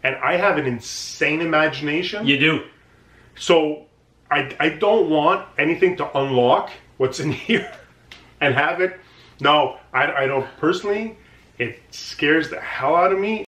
and I have an insane imagination. You do. So I don't want anything to unlock what's in here and have it. No, I don't personally. It scares the hell out of me,